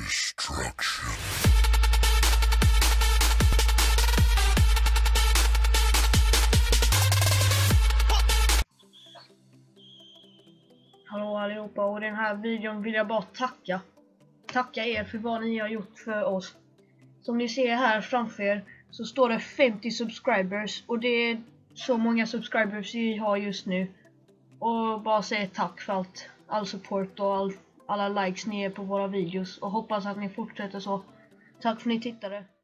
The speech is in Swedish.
destruction. Hallå allihopa, och den här videon vill jag bara tacka er för vad ni har gjort för oss. Som ni ser här framför er så står det 50 subscribers, och det är så många subscribers vi har just nu. Och bara säga tack för all support och alla likes ni ger på våra videos, och hoppas att ni fortsätter så. Tack för att ni tittade.